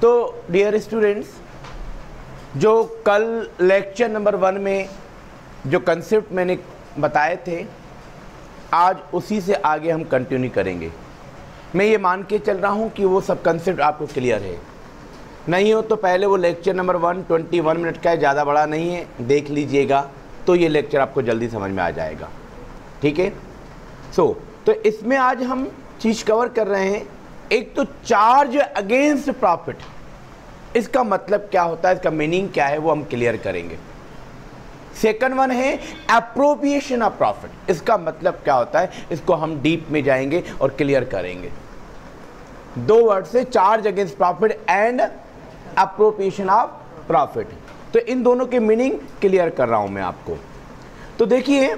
तो dear students, जो कल लेक्चर नंबर 1 में जो कंसेप्ट मैंने बताए थे, आज उसी से आगे हम कंटिन्यू करेंगे। मैं ये मान के चल रहा हूँ कि वो सब कंसेप्ट आपको क्लियर है। नहीं हो तो पहले वो लेक्चर नंबर 1 21 मिनट का है, ज़्यादा बड़ा नहीं है, देख लीजिएगा तो ये लेक्चर आपको जल्दी समझ में आ जाएगा। ठीक है। तो इसमें आज हम चीज़ कवर कर रहे हैं। एक तो चार्ज अगेंस्ट प्रॉफिट, इसका मतलब क्या होता है, इसका मीनिंग क्या है, वो हम क्लियर करेंगे। सेकंड वन है एप्रोप्रिएशन ऑफ प्रॉफिट, इसका मतलब क्या होता है, इसको हम डीप में जाएंगे और क्लियर करेंगे। दो वर्ड से, charge against profit and appropriation of profit. तो इन दोनों के मीनिंग क्लियर कर रहा हूं मैं आपको। तो देखिए,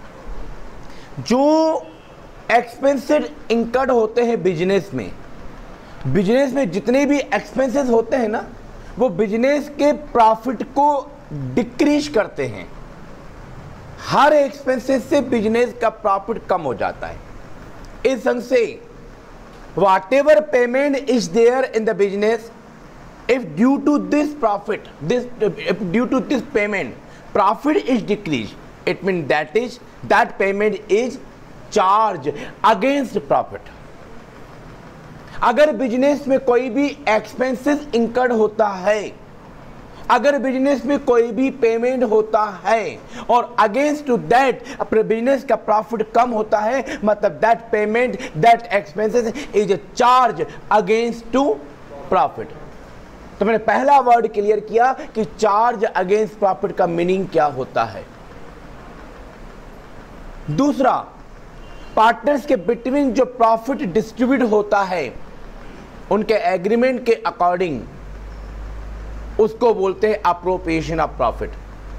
जो एक्सपेंसेस इंकर्ड होते हैं बिजनेस में जितने भी एक्सपेंसेस होते हैं ना, वो बिजनेस के प्रॉफिट को डिक्रीज करते हैं। हर एक्सपेंसेस से बिजनेस का प्रॉफिट कम हो जाता है। इस संग से whatever payment is there in the business, if due to this payment profit is decreased, it means that payment is charge against profit। अगर बिजनेस में कोई भी एक्सपेंसेस इंकर्ड होता है, अगर बिजनेस में कोई भी पेमेंट होता है और अगेंस्ट टू दैट अपने बिजनेस का प्रॉफिट कम होता है, मतलब that payment, that expenses is a charge against to profit. तो मैंने पहला वर्ड क्लियर किया कि चार्ज अगेंस्ट प्रॉफिट का मीनिंग क्या होता है। दूसरा, पार्टनर्स के बिटवीन जो प्रॉफिट डिस्ट्रीब्यूट होता है उनके एग्रीमेंट के अकॉर्डिंग, उसको बोलते हैं अप्रोप्रिएशन ऑफ प्रॉफिट।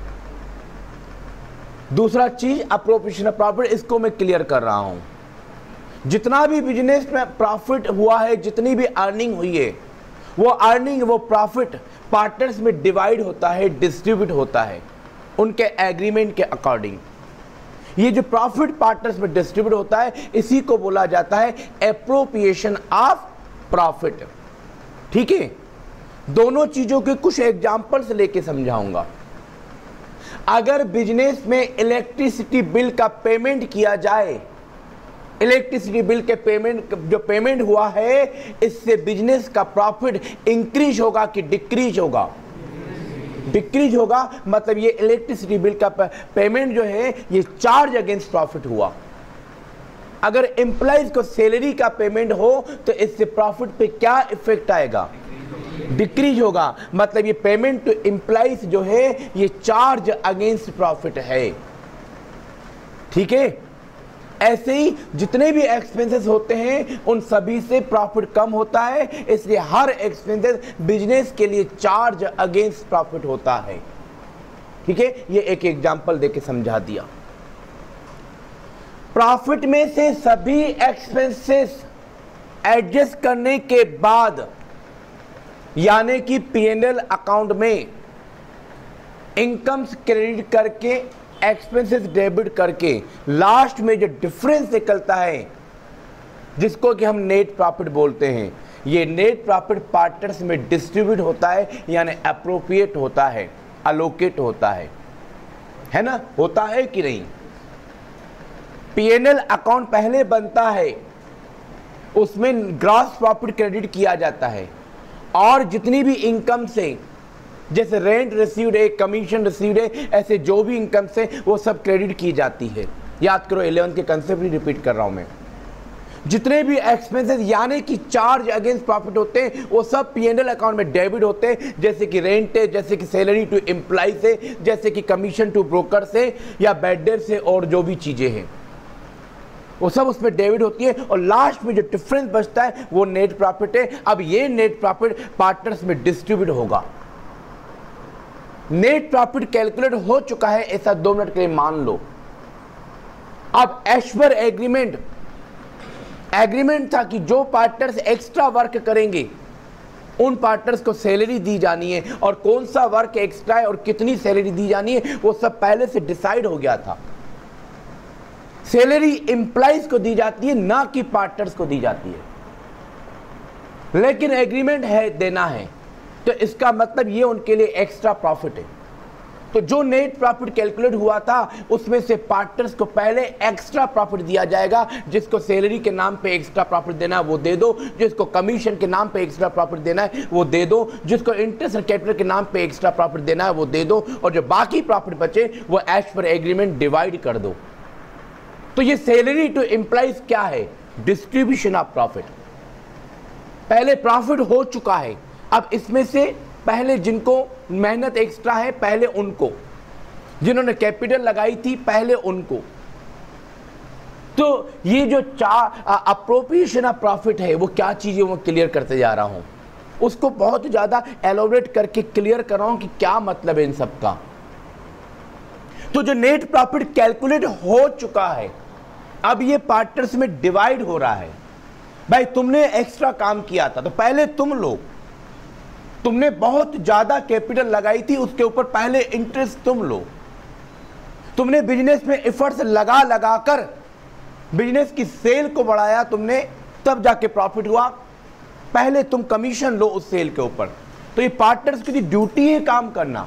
दूसरा चीज अप्रोप्रिएशन ऑफ प्रॉफिट, इसको मैं क्लियर कर रहा हूं। जितना भी बिजनेस में प्रॉफिट हुआ है, जितनी भी अर्निंग हुई है, वो अर्निंग, वो प्रॉफिट पार्टनर्स में डिवाइड होता है, डिस्ट्रीब्यूट होता है उनके एग्रीमेंट के अकॉर्डिंग। ये जो प्रॉफिट पार्टनर्स में डिस्ट्रीब्यूट होता है, इसी को बोला जाता है एप्रोप्रिएशन ऑफ प्रॉफिट। ठीक है। दोनों चीजों के कुछ एग्जांपल्स लेके समझाऊंगा। अगर बिजनेस में इलेक्ट्रिसिटी बिल का पेमेंट किया जाए, इलेक्ट्रिसिटी बिल के पेमेंट, जो पेमेंट हुआ है, इससे बिजनेस का प्रॉफिट इंक्रीज होगा कि डिक्रीज होगा? डिक्रीज होगा। मतलब ये इलेक्ट्रिसिटी बिल का पेमेंट जो है, ये चार्ज अगेंस्ट प्रॉफिट हुआ। अगर एम्प्लॉइज को सैलरी का पेमेंट हो तो इससे प्रॉफिट पे क्या इफेक्ट आएगा? डिक्रीज होगा। मतलब ये पेमेंट टू एम्प्लॉइज जो है, ये चार्ज अगेंस्ट प्रॉफिट है। ठीक है। ऐसे ही जितने भी एक्सपेंसेस होते हैं, उन सभी से प्रॉफिट कम होता है, इसलिए हर एक्सपेंसेस बिजनेस के लिए चार्ज अगेंस्ट प्रॉफिट होता है। ठीक है। ये एक एग्जांपल देके समझा दिया। प्रॉफिट में से सभी एक्सपेंसेस एडजस्ट करने के बाद, यानी कि पीएनएल अकाउंट में इनकम्स क्रेडिट करके, एक्सपेंसेस डेबिट करके, लास्ट में जो डिफरेंस निकलता है, जिसको कि हम नेट प्रॉफिट बोलते हैं, ये नेट प्रॉफिट पार्टनर्स में डिस्ट्रीब्यूट होता है, यानी अप्रोप्रिएट होता है, अलोकेट होता है ना? होता है कि नहीं? पीएनएल अकाउंट पहले बनता है, उसमें ग्रॉस प्रॉफिट क्रेडिट किया जाता है, और जितनी भी इनकम से, जैसे रेंट रिसीव्ड है, कमीशन रिसीव्ड है, ऐसे जो भी इनकम से, वो सब क्रेडिट की जाती है। याद करो, 11th के कंसेप्ट ही रिपीट कर रहा हूं मैं। जितने भी एक्सपेंसेस यानी कि चार्ज अगेंस्ट प्रॉफिट होते हैं, वो सब पीएनएल अकाउंट में डेबिट होते हैं, जैसे कि रेंट है, जैसे कि सैलरी टू एम्प्लॉय से, जैसे कि कमीशन टू ब्रोकर से, या बेड डेट से, और जो भी चीजें हैं वो सब उसमें डेबिट होती है, और लास्ट में जो डिफरेंस बचता है वो नेट प्रॉफिट है। अब ये नेट प्रॉफिट पार्टनर्स में डिस्ट्रीब्यूट होगा। नेट प्रॉफिट कैलकुलेट हो चुका है, ऐसा 2 मिनट के लिए मान लो। अब एज पर एग्रीमेंट था कि जो पार्टनर्स एक्स्ट्रा वर्क करेंगे उन पार्टनर्स को सैलरी दी जानी है, और कौन सा वर्क एक्स्ट्रा है और कितनी सैलरी दी जानी है वो सब पहले से डिसाइड हो गया था। सैलरी एम्प्लॉइज को दी जाती है, ना कि पार्टनर्स को दी जाती है, लेकिन एग्रीमेंट है, देना है। तो इसका मतलब ये उनके लिए एक्स्ट्रा प्रॉफिट है। तो जो नेट प्रॉफिट कैलकुलेट हुआ था उसमें से पार्टनर्स को पहले एक्स्ट्रा प्रॉफिट दिया जाएगा। जिसको सैलरी के नाम पे एक्स्ट्रा प्रॉफिट देना है वो दे दो, जिसको कमीशन के नाम पे एक्स्ट्रा प्रॉफिट देना है वो दे दो, जिसको इंटरेस्ट और कैपिटल के नाम पे एक्स्ट्रा प्रॉफिट देना है वो दे दो, और जो बाकी प्रॉफिट बचे वो एज पर एग्रीमेंट डिवाइड कर दो। तो ये सैलरी टू एम्प्लॉइज क्या है? Distribution of profit. पहले प्रॉफिट हो चुका है, अब इसमें से पहले जिनको मेहनत एक्स्ट्रा है पहले उनको, जिन्होंने कैपिटल लगाई थी पहले उनको। तो ये जो अप्रोप्रिएशन ऑफ प्रॉफिट है वो क्या चीज है वो क्लियर करते जा रहा हूं, उसको बहुत ज्यादा एलोबरेट करके क्लियर कर रहा हूं कि क्या मतलब है इन सब का। तो जो नेट प्रॉफिट कैलकुलेट हो चुका है अब ये पार्टनर्स में डिवाइड हो रहा है। भाई तुमने एक्स्ट्रा काम किया था तो पहले तुमने बहुत ज्यादा कैपिटल लगाई थी, उसके ऊपर पहले इंटरेस्ट तुम लो। तुमने बिजनेस में एफर्ट्स लगा कर बिजनेस की सेल को बढ़ाया तुमने, तब जाके प्रॉफिट हुआ, पहले तुम कमीशन लो उस सेल के ऊपर। तो ये पार्टनर्स की ड्यूटी है काम करना।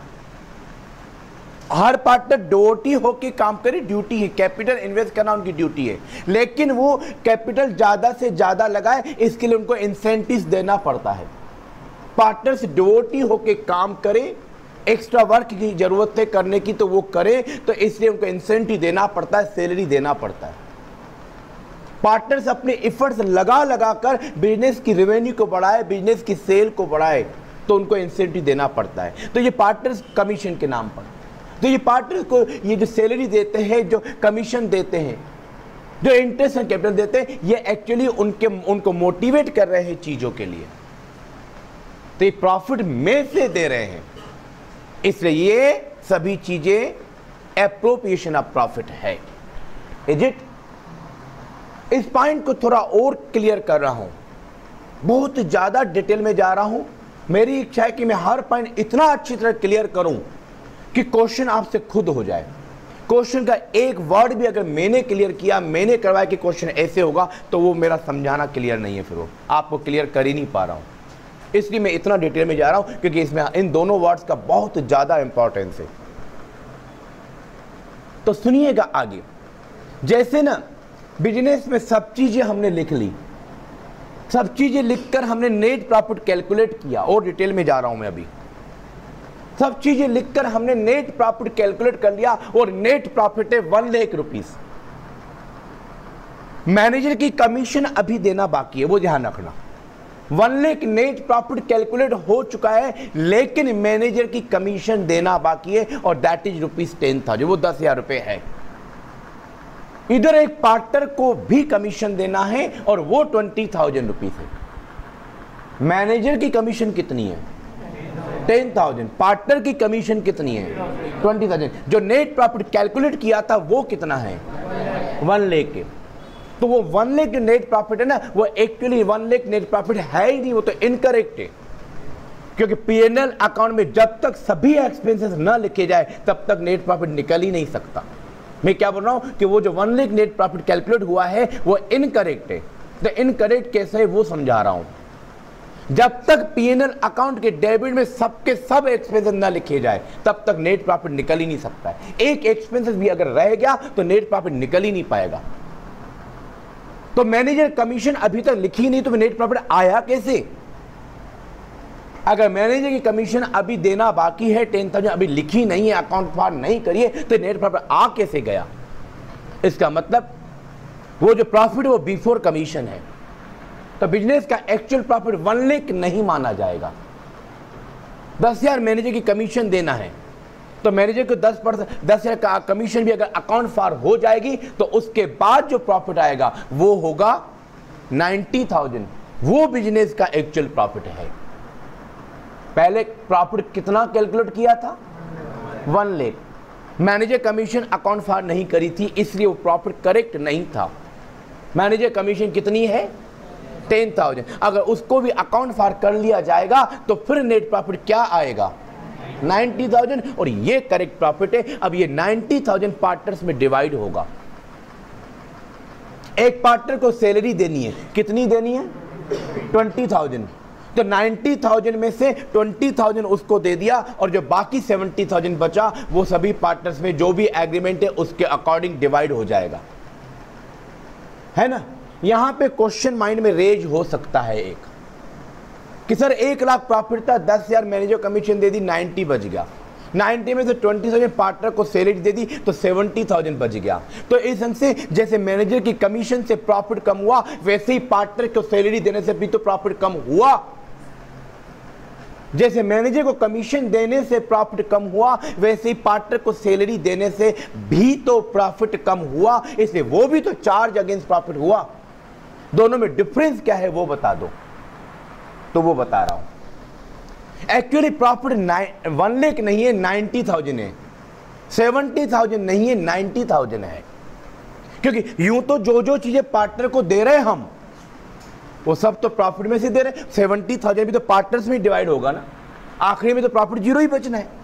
हर पार्टनर ड्यूटी होके काम करे, ड्यूटी है, कैपिटल इन्वेस्ट करना उनकी ड्यूटी है, लेकिन वो कैपिटल ज्यादा से ज्यादा लगाए इसके लिए उनको इंसेंटिव्स देना पड़ता है। पार्टनर्स ड्यूटी होके काम करे, एक्स्ट्रा वर्क की जरूरत है करने की तो वो करे, तो इसलिए उनको इंसेंटिव देना पड़ता है, सैलरी देना पड़ता है। पार्टनर्स अपने एफर्ट्स लगा कर बिजनेस की रेवेन्यू को बढ़ाए, बिजनेस की सेल को बढ़ाए, तो उनको इंसेंटिव देना पड़ता है। तो ये पार्टनर्स कमीशन के नाम पर, तो ये पार्टनर्स को ये जो सैलरी देते हैं, जो कमीशन देते हैं, जो इंटरेस्ट एंड कैपिटल देते हैं, ये एक्चुअली उनको मोटिवेट कर रहे हैं चीजों के लिए। तो ये प्रॉफिट में से दे रहे हैं, इसलिए ये सभी चीजें एप्रोप्रिएशन ऑफ प्रॉफिट है। Is it? इस पॉइंट को थोड़ा और क्लियर कर रहा हूं, बहुत ज्यादा डिटेल में जा रहा हूं। मेरी इच्छा है कि मैं हर पॉइंट इतना अच्छी तरह क्लियर करूं कि क्वेश्चन आपसे खुद हो जाए। क्वेश्चन का एक वर्ड भी अगर मैंने क्लियर किया, मैंने करवाया कि क्वेश्चन ऐसे होगा, तो वो मेरा समझाना क्लियर नहीं है, फिर वो आपको क्लियर कर ही नहीं पा रहा हूं। इसलिए मैं इतना डिटेल में जा रहा हूं क्योंकि इसमें इन दोनों वर्ड्स का बहुत ज्यादा इंपॉर्टेंस है। तो सुनिएगा आगे। जैसे ना बिजनेस में सब चीजें हमने लिख ली, सब चीजें लिखकर हमने नेट प्रॉफिट कैलकुलेट किया, और डिटेल में जा रहा हूं मैं अभी। सब चीजें लिखकर हमने नेट प्रॉफिट कैलकुलेट कर लिया, और नेट प्रॉफिट है 1 लाख रुपीस। मैनेजर की कमीशन अभी देना बाकी है, वो ध्यान रखना। 1 लाख नेट प्रॉफिट कैलकुलेट हो चुका है, लेकिन मैनेजर की कमीशन देना बाकी है, और दैट इज ₹10,000, वो 10,000 रुपए है। इधर एक पार्टनर को भी कमीशन देना है, और वो 20,000 रुपीज है। मैनेजर की कमीशन कितनी है? 10,000। पार्टनर की कमीशन कितनी है? 20,000। जो नेट प्रॉफिट कैलकुलेट किया था वो कितना है? 1 लाख। तो वो 1 लाख नेट प्रॉफिट है ना, वो एक्चुअली 1 लाख नेट प्रॉफिट है ही नहीं, वो तो इनकरेक्ट है। क्योंकि पीएनएल अकाउंट में जब तक सभी एक्सपेंसेस न लिखे जाए तब तक नेट प्रॉफिट निकल ही नहीं सकता। मैं क्या बोल रहा हूं कि वो जो 1 लाख नेट प्रॉफिट कैलकुलेट हुआ है वो इनकरेक्ट है। तो इनकरेक्ट कैसे है वो समझा रहा हूं। जब तक पीएनएल अकाउंट के डेबिट में सबके सब एक्सपेंसेस ना लिखे जाए तब तक नेट प्रॉफिट निकल ही नहीं सकता है। एक एक्सपेंसेस भी अगर रह गया तो नेट प्रॉफिट निकल ही नहीं पाएगा। तो मैनेजर कमीशन अभी तक लिखी नहीं तो नेट प्रॉफिट आया कैसे? अगर मैनेजर की कमीशन अभी देना बाकी है 10,000 अभी लिखी नहीं है, अकाउंट फार नहीं करिए, तो नेट प्रॉफिट आ कैसे गया? इसका मतलब वो जो प्रॉफिट वो बिफोर कमीशन है। तो बिजनेस का एक्चुअल प्रॉफिट 1 लाख नहीं माना जाएगा। 10,000 मैनेजर की कमीशन देना है तो मैनेजर को 10,000 का कमीशन भी अगर अकाउंट फार हो जाएगी तो उसके बाद जो प्रॉफिट आएगा वो होगा 90,000। वो बिजनेस का एक्चुअल प्रॉफिट है। पहले प्रॉफिट कितना कैलकुलेट किया था? 1 लाख। मैनेजर कमीशन अकाउंट फार नहीं करी थी इसलिए वो प्रॉफिट करेक्ट नहीं था। मैनेजर कमीशन कितनी है? 10,000। अगर उसको भी अकाउंट फार कर लिया जाएगा तो फिर नेट प्रॉफिट क्या आएगा? 90,000। और ये करेक्ट प्रॉफिट है। अब ये 90,000 पार्टनर्स में डिवाइड होगा। एक पार्टनर को सैलरी देनी है, कितनी देनी है? 20,000। तो 90,000 में से 20,000 उसको दे दिया और जो बाकी 70,000 बचा वो सभी पार्टनर्स में जो भी एग्रीमेंट है उसके अकॉर्डिंग डिवाइड हो जाएगा, है ना। यहां पे क्वेश्चन माइंड में रेज हो सकता है एक कि सर 1 लाख प्रॉफिट था, 10,000 मैनेजर कमीशन दे दी, 90 बच गया, 90 में से 20,000 पार्टनर को सैलरी दे दी तो 70,000 बच गया। तो इस ढंग से जैसे मैनेजर की कमीशन से प्रॉफिट कम हुआ वैसे ही पार्टनर को सैलरी देने से भी तो प्रॉफिट कम हुआ। जैसे मैनेजर को कमीशन देने से प्रॉफिट कम हुआ वैसे ही पार्टनर को सैलरी देने से भी तो प्रॉफिट कम हुआ, इसलिए वो भी तो चार्ज अगेंस्ट प्रॉफिट हुआ। दोनों में डिफरेंस क्या है वो बता दो, तो वो बता रहा हूं। एक्चुअली प्रॉफिट 1 लाख नहीं है, 90,000 है, 70,000 नहीं है, 90,000 है। क्योंकि यूं तो जो जो चीजें पार्टनर को दे रहे हैं हम वो सब तो प्रॉफिट में से दे रहे हैं, 70,000 भी तो पार्टनर्स में डिवाइड होगा ना, आखिरी में तो प्रॉफिट 0 ही बचना है।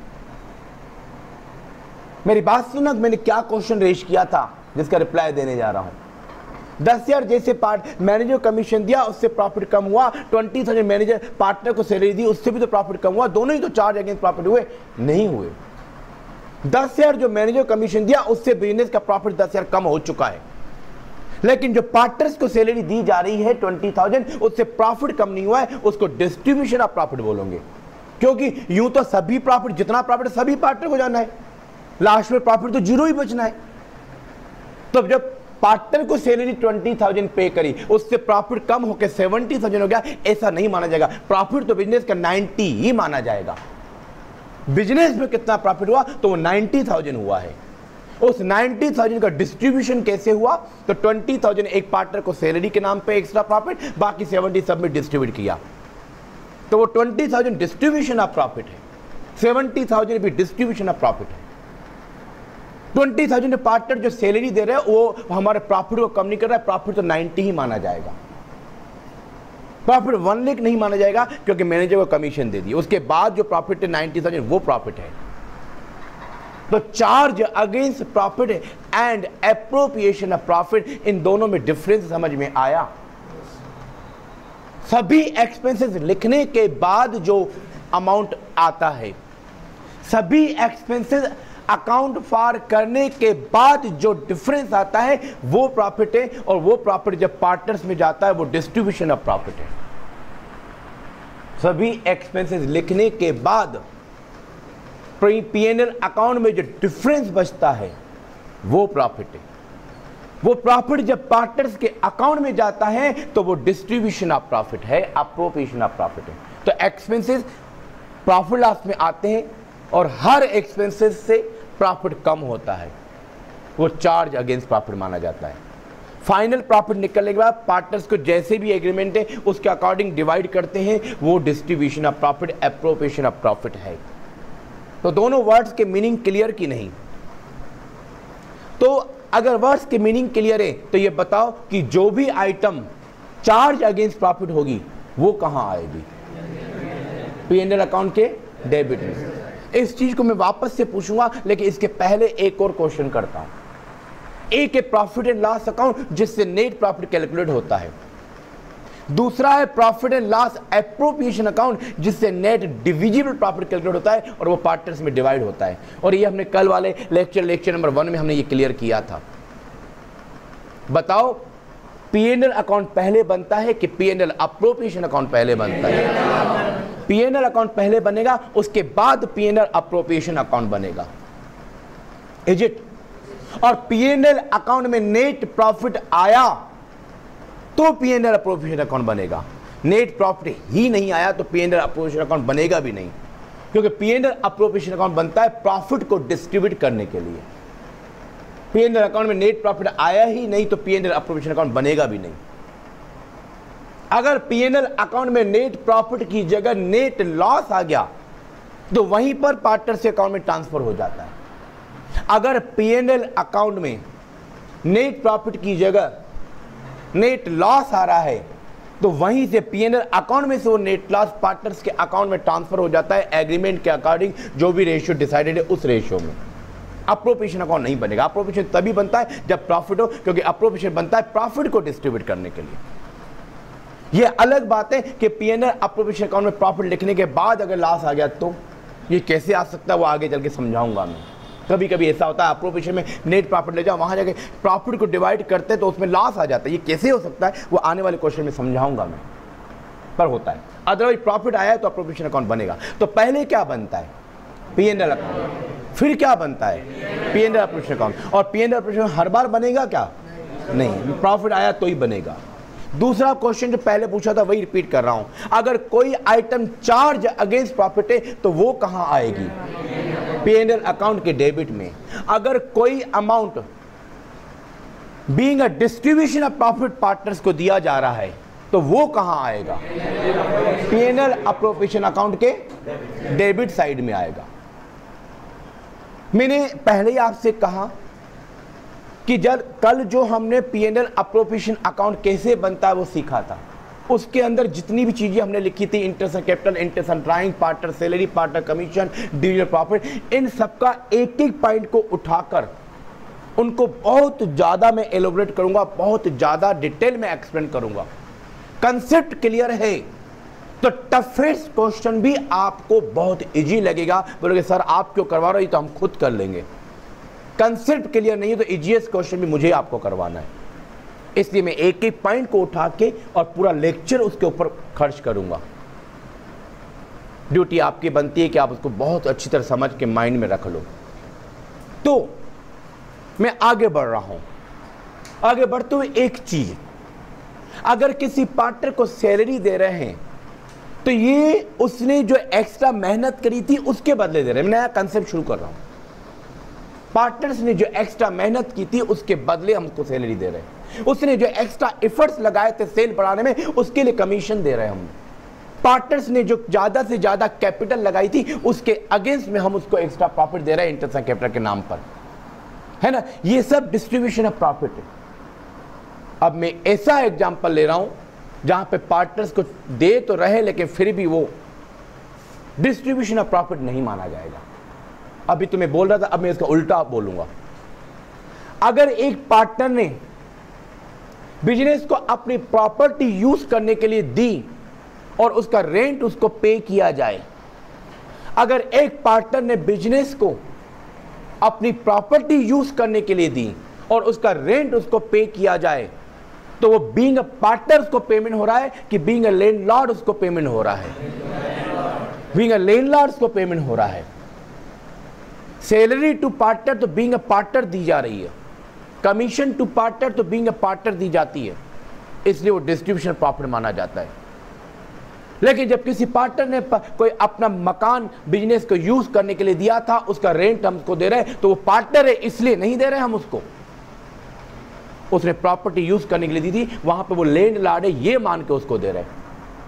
मेरी बात सुना, मैंने क्या क्वेश्चन रेज किया था जिसका रिप्लाई देने जा रहा हूं। 10,000 जैसे मैनेजर कमीशन दिया उससे प्रॉफिट कम हुआ, 20,000 मैनेजर पार्टनर को सैलरी दी उससे भी तो प्रॉफिट कम हुआ, दोनों ही तो चार्ज अगेंस्ट प्रॉफिट हुए, नहीं हुए। 10,000 जो मैनेजर कमीशन दिया उससे बिजनेस का प्रॉफिट 10,000 कम हो चुका है, लेकिन जो पार्टनर्स को सैलरी दी जा रही है 20,000 उससे प्रॉफिट कम नहीं हुआ है, उसको डिस्ट्रीब्यूशन ऑफ प्रॉफिट बोलोगे। क्योंकि यूं तो सभी प्रॉफिट, जितना प्रॉफिट सभी पार्टनर को जाना है, लास्ट में प्रॉफिट तो 0 ही बचना है। तो जब पार्टनर को सैलरी 20,000 पे करी उससे प्रॉफिट कम होकर 70,000 हो गया, ऐसा नहीं माना जाएगा। प्रॉफिट तो बिजनेस का 90 ही माना जाएगा। बिजनेस में कितना प्रॉफिट हुआ तो वो 90,000 हुआ है। उस 90,000 का डिस्ट्रीब्यूशन कैसे हुआ, तो 20,000 एक पार्टनर को सैलरी के नाम पे एक्स्ट्रा प्रॉफिट, बाकी 70 सब में डिस्ट्रीब्यूट किया, तो वो 20,000 डिस्ट्रीब्यूशन ऑफ प्रॉफिट है, 70,000 भी डिस्ट्रीब्यूशन ऑफ प्रॉफिट है। 20,000 पार्टनर जो सैलरी दे रहे हैं वो हमारे प्रॉफिट को कम नहीं कर रहा है, प्रॉफिट तो 90 ही माना जाएगा। प्रॉफिट 1 लाख नहीं माना जाएगा क्योंकि मैनेजर को कमीशन दे दी, उसके बाद जो प्रॉफिट है 90,000 वो प्रॉफिट है। तो charge against profit and appropriation of profit, इन दोनों में डिफरेंस समझ में आया। सभी एक्सपेंसेस लिखने के बाद जो अमाउंट आता है, सभी एक्सपेंसेस अकाउंट फॉर करने के बाद जो डिफरेंस आता है वो प्रॉफिट है, और वो प्रॉफिट जब पार्टनर्स में जाता है वो डिस्ट्रीब्यूशन ऑफ प्रॉफिट है। सभी एक्सपेंसेस लिखने के बाद P&L अकाउंट में जो डिफरेंस बचता है वो प्रॉफिट है। वो प्रॉफिट जब पार्टनर्स के अकाउंट में जाता है तो वो डिस्ट्रीब्यूशन ऑफ प्रॉफिट है, अप्रोप्रिएशन ऑफ प्रॉफिट है। तो एक्सपेंसेस प्रॉफिट लॉस में आते हैं और हर एक्सपेंसेस से प्रॉफिट कम होता है, वो चार्ज अगेंस्ट प्रॉफिट माना जाता है। फाइनल प्रॉफिट निकलने के बाद पार्टनर्स को जैसे भी एग्रीमेंट है उसके अकॉर्डिंग डिवाइड करते हैं, वो distribution of profit, appropriation of profit है। तो दोनों वर्ड्स के मीनिंग क्लियर की नहीं? तो अगर वर्ड्स के मीनिंग क्लियर है तो ये बताओ कि जो भी आइटम चार्ज अगेंस्ट प्रॉफिट होगी वो कहां आएगी? P&L अकाउंट के डेबिट में। इस चीज को मैं वापस से पूछूंगा, लेकिन इसके पहले एक और क्वेश्चन करता हूं। एक है प्रॉफिट एंड लॉस अकाउंट जिससे नेट प्रॉफिट कैलकुलेट होता है, दूसरा है profit and loss appropriation account जिससे नेट डिविजिबल प्रॉफिट कैलकुलेट होता है और वो पार्टनर्स में डिवाइड होता है। और ये हमने कल वाले लेक्चर नंबर 1 में हमने ये क्लियर किया था। बताओ P&L अकाउंट पहले बनता है कि P&L अप्रोप्रिएशन अकाउंट पहले बनता है? P&L अकाउंट पहले बनेगा, उसके बाद P&L अप्रोप्रिएशन अकाउंट बनेगा, इज इट? और P&L अकाउंट में नेट प्रॉफिट आया तो P&L अप्रोप्रिएशन अकाउंट बनेगा। नेट प्रॉफिट ही नहीं आया तो P&L अप्रोप्रिएशन अकाउंट बनेगा भी नहीं, क्योंकि P&L अप्रोप्रिएशन अकाउंट बनता है प्रॉफिट को डिस्ट्रीब्यूट करने के लिए। P&L अकाउंट में नेट प्रॉफिट आया ही नहीं तो P&L अप्रोप्रिएशन अकाउंट बनेगा भी नहीं। अगर P&L अकाउंट में नेट प्रॉफिट की जगह नेट लॉस आ गया तो वहीं पर पार्टनर्स के अकाउंट में ट्रांसफर हो जाता है। अगर P&L अकाउंट में नेट प्रॉफिट की जगह नेट लॉस आ रहा है तो वहीं से P&L अकाउंट में से वो नेट लॉस पार्टनर्स के अकाउंट में ट्रांसफर हो जाता है, एग्रीमेंट के अकॉर्डिंग जो भी रेशियो डिसाइडेड है उस रेशियो में। अप्रोप्रिएशन अकाउंट नहीं बनेगा। अप्रोप्रिएशन तभी बनता है जब प्रॉफिट हो, क्योंकि अप्रोप्रिएशन बनता है प्रॉफिट को डिस्ट्रीब्यूट करने के लिए। ये अलग बात है कि पीएनएल अप्रोप्रिएशन अकाउंट में प्रॉफिट लिखने के बाद अगर लॉस आ गया तो ये कैसे आ सकता है वो आगे चल के समझाऊंगा मैं। कभी कभी ऐसा होता है अप्रोप्रिएशन में नेट प्रॉफिट ले जाओ, वहां जाके प्रॉफिट को डिवाइड करते हैं तो उसमें लॉस आ जाता है। ये कैसे हो सकता है वो आने वाले क्वेश्चन में समझाऊंगा मैं, पर होता है। अदरवाइज प्रॉफिट आया है तो अप्रोप्रिएशन अकाउंट बनेगा। तो पहले क्या बनता है? PNL account. फिर क्या बनता है? PNL appropriation account. और पीएनएल अप्रोप्रिएशन हर बार बनेगा क्या? नहीं, प्रॉफिट आया तो ही बनेगा। दूसरा क्वेश्चन जो पहले पूछा था वही रिपीट कर रहा हूं, अगर कोई आइटम चार्ज अगेंस्ट प्रॉफिट है तो वो कहां आएगी? पीएनएल अकाउंट के डेबिट में। अगर कोई amount being a distribution of profit partners को दिया जा रहा है तो वो कहां आएगा? पीएनएल अप्रोप्रिएशन अकाउंट के डेबिट साइड में आएगा। मैंने पहले ही आपसे कहा कि जब कल जो हमने पीएनएल अप्रोप्रिएशन अकाउंट कैसे बनता है वो सीखा था, उसके अंदर जितनी भी चीजें हमने लिखी थी, interest on capital, interest on drawing, partner salary, partner commission, division profit, इन सबका एक एक पॉइंट को उठाकर उनको बहुत ज्यादा मैं एलोबरेट करूंगा, बहुत ज्यादा डिटेल में एक्सप्लेन करूंगा। कंसेप्ट क्लियर है तो टफेस्ट क्वेश्चन भी आपको बहुत इजी लगेगा। बोलोगे सर आप क्यों करवा रहे हो, ये तो हम खुद कर लेंगे। कंसेप्ट क्लियर नहीं है तो इजीएस्ट क्वेश्चन भी मुझे आपको करवाना है, इसलिए मैं एक एक पॉइंट को उठा के और पूरा लेक्चर उसके ऊपर खर्च करूंगा। ड्यूटी आपकी बनती है कि आप उसको बहुत अच्छी तरह समझ के माइंड में रख लो। तो मैं आगे बढ़ रहा हूं। आगे बढ़ते हुए एक चीज, अगर किसी पार्टनर को सैलरी दे रहे हैं तो ये उसने जो एक्स्ट्रा मेहनत करी थी उसके बदले दे रहे हैं। मैं नया कंसेप्ट शुरू कर रहा हूं। पार्टनर्स ने जो एक्स्ट्रा मेहनत की थी उसके बदले हम उसको सैलरी दे रहे हैं। उसने जो एक्स्ट्रा एफर्ट्स लगाए थे सेल बढ़ाने में उसके लिए कमीशन दे रहे हैं हम। पार्टनर्स ने जो ज्यादा से ज्यादा कैपिटल लगाई थी उसके अगेंस्ट में हम उसको एक्स्ट्रा प्रॉफिट दे रहे हैं इंटरेस्ट ऑन कैपिटल के नाम पर, है ना। ये सब डिस्ट्रीब्यूशन ऑफ प्रॉफिट है। अब मैं ऐसा एग्जांपल ले रहा हूं जहां पे पार्टनर्स को दे तो रहे लेकिन फिर भी वो डिस्ट्रीब्यूशन ऑफ प्रॉफिट नहीं माना जाएगा। अभी तो मैं बोल रहा था, अब मैं इसका उल्टा बोलूंगा। अगर एक पार्टनर ने बिजनेस को अपनी प्रॉपर्टी यूज करने के लिए दी और उसका रेंट उसको पे किया जाए, अगर एक पार्टनर ने बिजनेस को अपनी प्रॉपर्टी यूज करने के लिए दी और उसका रेंट उसको पे किया जाए, तो वो बीइंग अ पार्टनर उसको पेमेंट हो रहा है कि बीइंग अ लैंडलॉर्ड उसको पेमेंट हो रहा है? बीइंग अ लैंडलॉर्ड उसको पेमेंट हो रहा है। सैलरी टू पार्टनर तो बीइंग अ पार्टनर दी जा रही है, कमीशन टू पार्टनर तो बीइंग अ पार्टनर दी जाती है, इसलिए वो डिस्ट्रीब्यूशन प्रॉफिट माना जाता है। लेकिन जब किसी पार्टनर ने कोई अपना मकान बिजनेस को यूज करने के लिए दिया था, उसका रेंट हमको दे रहे हैं, तो वो पार्टनर है इसलिए नहीं दे रहे हम उसको, उसने प्रॉपर्टी यूज करने के लिए दी थी, वहां पे वो लैंडलॉर्ड है ये मान के उसको दे रहे हैं।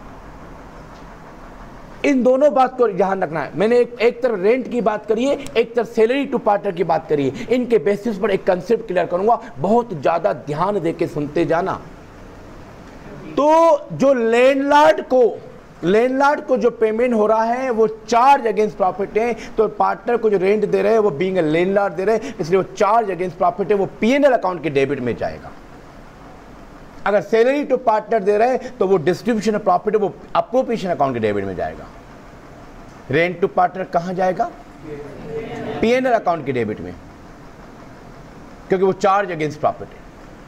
इन दोनों बात को ध्यान रखना है। मैंने एक तरफ रेंट की बात करी है, एक तरफ सैलरी टू पार्टनर की बात करी है। इनके बेसिस पर एक कंसेप्ट क्लियर करूंगा, बहुत ज्यादा ध्यान देके सुनते जाना। तो जो लैंडलॉर्ड को जो पेमेंट हो रहा है वो चार्ज अगेंस्ट प्रॉफिट है, तो पार्टनर को जो रेंट दे रहे हैं वो बीइंग अ लैंडलॉर्ड दे रहे हैं, इसलिए वो चार्ज अगेंस्ट प्रॉफिट है, वो पीएनएल अकाउंट के डेबिट में जाएगा। अगर सैलरी टू पार्टनर दे रहे हैं तो वो डिस्ट्रीब्यूशन ऑफ प्रॉफिट है, वो अप्रोप्रिएशन अकाउंट के डेबिट में जाएगा। रेंट टू पार्टनर कहां जाएगा? पीएनएल अकाउंट के डेबिट में, क्योंकि वो चार्ज अगेंस्ट प्रॉफिट है।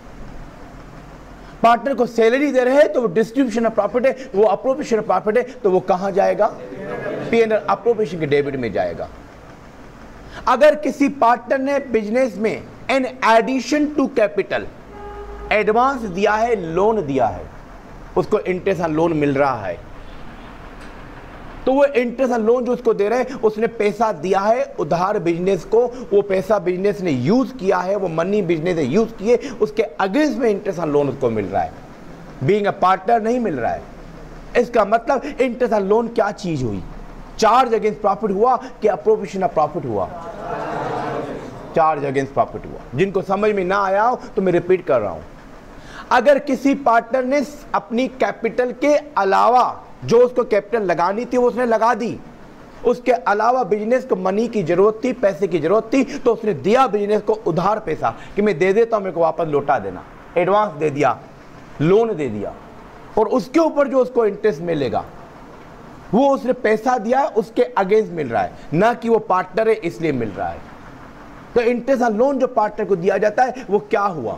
पार्टनर को सैलरी दे रहे हैं तो वो डिस्ट्रीब्यूशन ऑफ प्रॉफिट है, वो अप्रोप्रिएशन ऑफ प्रॉफिट है, तो वो कहां जाएगा? पीएनएल अप्रोप्रिएशन के डेबिट में जाएगा। अगर किसी पार्टनर ने बिजनेस में in addition to capital advance दिया है, लोन दिया है, उसको इंटरेस्ट ऑन लोन मिल रहा है, तो वो इंटरेस्ट ऑन लोन जो उसको दे रहे हैं, उसने पैसा दिया है उधार बिजनेस को, वो पैसा बिजनेस ने यूज किया है, वो मनी बिजनेस ने यूज किए, उसके अगेंस्ट में इंटरेस्ट ऑन लोन उसको मिल रहा है, बीइंग अ पार्टनर नहीं मिल रहा है। इसका मतलब इंटरेस्ट ऑन लोन क्या चीज हुई? चार्ज अगेंस्ट प्रॉफिट हुआ कि अप्रोप्रिएशन ऑफ प्रॉफिट हुआ? चार्ज अगेंस्ट प्रॉफिट हुआ। जिनको समझ में ना आया हो तो मैं रिपीट कर रहा हूं। अगर किसी पार्टनर ने अपनी कैपिटल के अलावा जो उसको कैपिटल लगानी थी वो उसने लगा दी, उसके अलावा बिजनेस को मनी की जरूरत थी, पैसे की जरूरत थी, तो उसने दिया बिजनेस को उधार पैसा कि मैं दे देता हूं, मेरे को वापस लौटा देना, एडवांस दे दिया, लोन दे दिया, और उसके ऊपर जो उसको इंटरेस्ट मिलेगा वो उसने पैसा दिया है उसके अगेंस्ट मिल रहा है, ना कि वो पार्टनर है इसलिए मिल रहा है। तो इंटरेस्ट ऑन लोन जो पार्टनर को दिया जाता है वो क्या हुआ?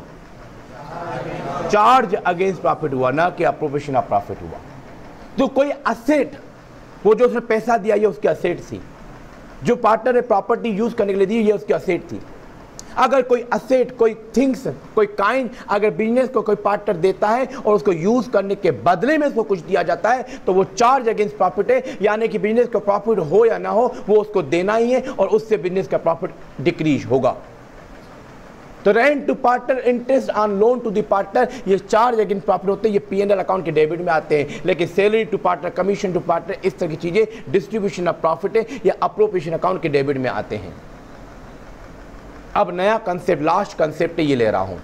चार्ज अगेंस्ट प्रॉफिट हुआ, ना कि अप्रोप्रिएशन ऑफ प्रॉफिट हुआ। तो कोई असेट, वो जो उसने पैसा दिया ये उसकी असेट थी, जो पार्टनर ने प्रॉपर्टी यूज करने के लिए दी ये उसकी असेट थी। अगर कोई असेट, कोई थिंग्स, कोई काइंड अगर बिजनेस को कोई पार्टनर देता है और उसको यूज करने के बदले में उसको कुछ दिया जाता है तो वो चार्ज अगेंस्ट प्रॉफिट है, यानी कि बिजनेस का प्रॉफिट हो या ना हो वो उसको देना ही है और उससे बिजनेस का प्रॉफिट डिक्रीज होगा। तो rent to partner, interest on loan to the partner, ये चार्ज अगेंस्ट प्रॉफिट होते हैं, ये P&L अकाउंट के डेबिट में आते हैं। लेकिन salary to partner, commission to partner, इस तरह की चीजें डिस्ट्रीब्यूशन ऑफ प्रॉफिट है, ये अप्रोप्रिएशन अकाउंट के डेबिट में आते हैं। अब नया कंसेप्ट, लास्ट कंसेप्ट ये ले रहा हूं।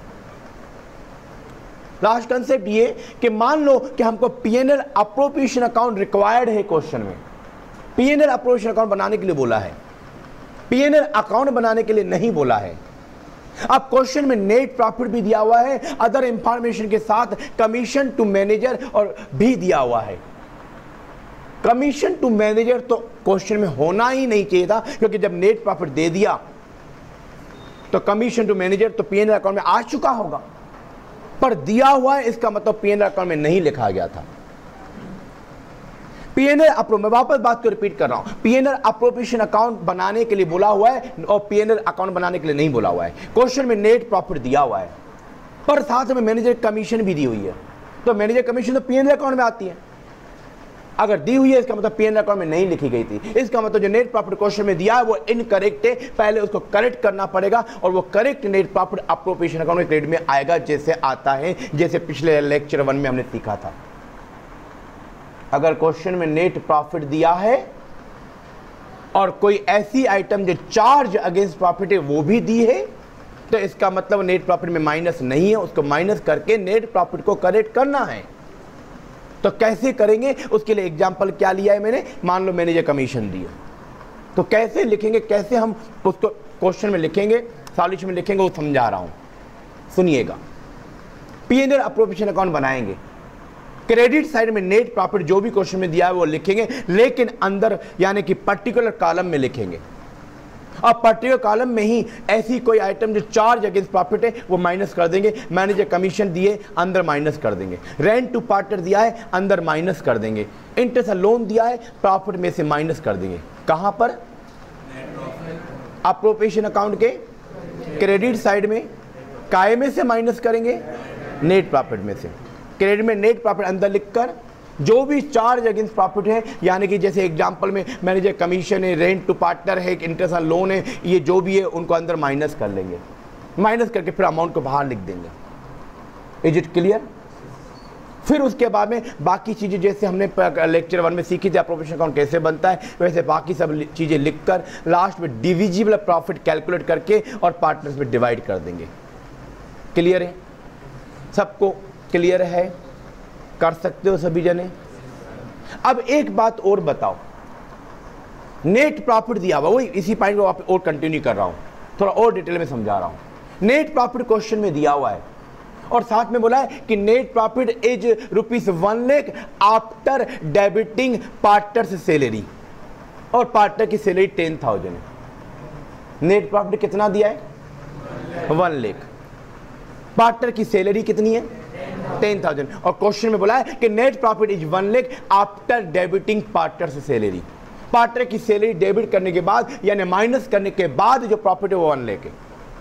लास्ट कंसेप्ट ये कि मान लो कि हमको P&L अप्रोप्रिएशन अकाउंट रिक्वायर्ड है, क्वेश्चन में P&L अप्रोप्रिएशन अकाउंट बनाने के लिए बोला है, P&L अकाउंट बनाने के लिए नहीं बोला है। अब क्वेश्चन में नेट प्रॉफिट भी दिया हुआ है, अदर इंफॉर्मेशन के साथ कमीशन टू मैनेजर और भी दिया हुआ है। कमीशन टू मैनेजर तो क्वेश्चन में होना ही नहीं चाहिए था, क्योंकि जब नेट प्रॉफिट दे दिया तो कमीशन टू मैनेजर तो P&L अकाउंट में आ चुका होगा, पर दिया हुआ है इसका मतलब P&L अकाउंट में नहीं लिखा गया था। P&L मैं वापस बात को रिपीट कर रहा हूं, P&L अप्रोप्रिएशन अकाउंट बनाने के लिए बोला हुआ है और P&L अकाउंट बनाने के लिए नहीं बोला हुआ है। क्वेश्चन में नेट प्रॉफिट दिया हुआ है पर साथ में मैनेजर कमीशन भी दी हुई है, तो मैनेजर कमीशन तो P&L अकाउंट में आती है। अगर दी हुई है इसका मतलब P&L अकाउंट में नहीं लिखी गई थी, इसका मतलब जो नेट प्रॉफिट क्वेश्चन में दिया है वो इनकरेक्ट है, पहले उसको करेक्ट करना पड़ेगा और वो correct net profit appropriation account में क्रेडिट में आएगा, जैसे आता है, जैसे पिछले लेक्चर 1 में हमने सीखा था। अगर क्वेश्चन में नेट प्रॉफिट दिया है और कोई ऐसी आइटम जो चार्ज अगेंस्ट प्रॉफिट है वो भी दी है, तो इसका मतलब नेट प्रॉफिट में माइनस नहीं है, उसको माइनस करके नेट प्रॉफिट को करेक्ट करना है। तो कैसे करेंगे, उसके लिए एग्जांपल क्या लिया है मैंने, मान लो मैनेजर कमीशन दिया, तो कैसे लिखेंगे, कैसे हम उसको क्वेश्चन में लिखेंगे, सॉल्यूशन में लिखेंगे, वो समझा रहा हूं, सुनिएगा। P&L अप्रोप्रिएशन अकाउंट बनाएंगे, क्रेडिट साइड में नेट प्रॉफिट जो भी क्वेश्चन में दिया है वो लिखेंगे, लेकिन अंदर यानी कि पर्टिकुलर कॉलम में लिखेंगे। अब पर्टिकुलर कॉलम में ही ऐसी कोई आइटम जो चार्ज अगेंस्ट प्रॉफिट है वो माइनस कर देंगे, मैनेजर कमीशन दिए अंदर माइनस कर देंगे, रेंट टू पार्टनर दिया है अंदर माइनस कर देंगे, इंटरेस्ट लोन दिया है प्रॉफिट में से माइनस कर देंगे। कहां पर? अप्रोप्रिएशन अकाउंट के क्रेडिट साइड में, काय में से माइनस करेंगे, नेट प्रॉफिट में से। क्रेडिट में नेट प्रॉफिट अंदर लिखकर जो भी चार्ज अगेंस्ट प्रॉफिट है, यानी कि जैसे एग्जांपल में मैनेजर कमीशन है, रेंट टू पार्टनर है, इंटरेस्ट ऑन लोन है, ये जो भी है उनको अंदर माइनस कर लेंगे, माइनस करके फिर अमाउंट को बाहर लिख देंगे। Is it clear? फिर उसके बाद में बाकी चीज़ें जैसे हमने लेक्चर 1 में सीखी थी, अप्रोप्रिएशन अकाउंट कैसे बनता है, वैसे बाकी सब चीज़ें लिखकर लास्ट में डिविजिबल प्रॉफिट कैलकुलेट करके और पार्टनर्स में डिवाइड कर देंगे। क्लियर है? सबको क्लियर है? कर सकते हो सभी जने? अब एक बात और बताओ, नेट प्रॉफिट दिया हुआ, वही इसी पॉइंट को और कंटिन्यू कर रहा हूं, थोड़ा और डिटेल में समझा रहा हूं। नेट प्रॉफिट क्वेश्चन में दिया हुआ है और साथ में बोला है कि net profit is ₹1 lakh after debiting partner salary, और पार्टनर की सैलरी 10,000 है। नेट प्रॉफिट कितना दिया है? 1 लाख। पार्टनर की सैलरी कितनी है? 10,000। और क्वेश्चन में बोला है कि net profit is 1 lakh after debiting partner salary, partner की सैलरी डेबिट करने के बाद यानी माइनस करने के बाद जो प्रॉफिट है वो 1 लाख है।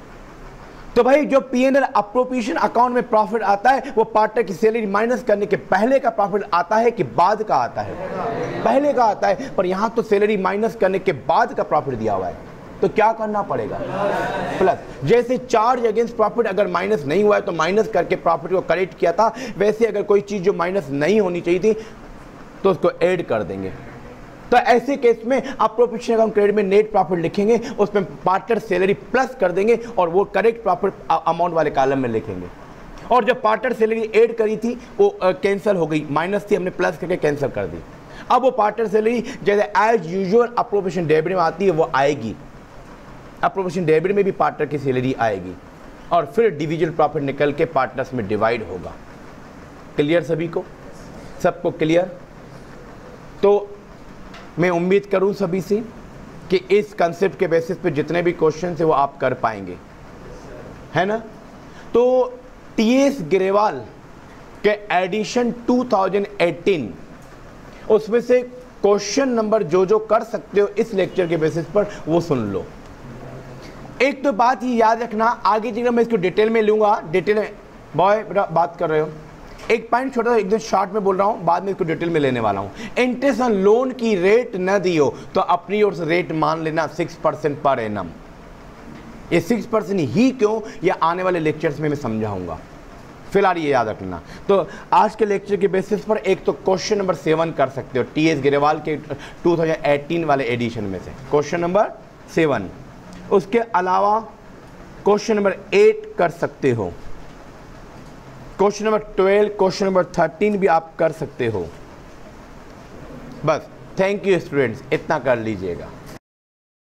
तो भाई जो P&L अप्रोप्रिएशन अकाउंट में प्रॉफिट आता है वो पार्टनर की सैलरी माइनस करने के पहले का प्रॉफिट आता है कि बाद का आता है? पहले का आता है, पर यहां तो सैलरी माइनस करने के बाद का प्रॉफिट दिया हुआ है, तो क्या करना पड़ेगा? प्लस। जैसे चार्ज अगेंस्ट प्रॉफिट अगर माइनस नहीं हुआ है तो माइनस करके प्रॉफिट को करेक्ट किया था, वैसे अगर कोई चीज जो माइनस नहीं होनी चाहिए थी तो उसको ऐड कर देंगे। तो ऐसे केस में अप्रोप्रिएशन अकाउंट क्रेडिट में नेट प्रॉफिट लिखेंगे, उसमें पार्टनर सैलरी प्लस कर देंगे और वो करेक्ट प्रॉफिट अमाउंट वाले कॉलम में लिखेंगे। और जब पार्टनर सैलरी ऐड करी थी वो कैंसिल हो गई, माइनस थी, हमने प्लस करके कैंसिल कर दी। अब वो पार्टनर सैलरी जैसे एज यूजुअल अप्रोप्रिएशन डेबिट में आती है वो आएगी, अप्रोप्रिएशन डेबिट में भी पार्टनर की सैलरी आएगी और फिर डिविजन प्रॉफिट निकल के पार्टनर्स में डिवाइड होगा। क्लियर सभी को? सबको क्लियर? तो मैं उम्मीद करूं सभी से कि इस कंसेप्ट के बेसिस पे जितने भी क्वेश्चन है वो आप कर पाएंगे, है ना? तो टीएस ग्रेवाल के एडिशन 2018, उसमें से क्वेश्चन नंबर जो कर सकते हो इस लेक्चर के बेसिस पर वो सुन लो। एक तो बात ही याद रखना, आगे जगह मैं इसको डिटेल में लूंगा, डिटेल में बॉय बात कर रहे हो, एक पॉइंट छोटा एकदम शॉर्ट में बोल रहा हूं, बाद में इसको डिटेल में लेने वाला हूं। इंटरेस्ट ऑन लोन की रेट न दियो तो अपनी ओर से रेट मान लेना 6% पर एनम। ये 6% ही क्यों, ये आने वाले लेक्चर्स में मैं समझाऊंगा, फिलहाल ये याद रखना। तो आज के लेक्चर के बेसिस पर एक तो क्वेश्चन नंबर 7 कर सकते हो टीएस ग्रेवाल के 2018 वाले एडिशन में से, क्वेश्चन नंबर 7। उसके अलावा क्वेश्चन नंबर 8 कर सकते हो, क्वेश्चन नंबर 12, क्वेश्चन नंबर 13 भी आप कर सकते हो। बस थैंक यू स्टूडेंट्स, इतना कर लीजिएगा।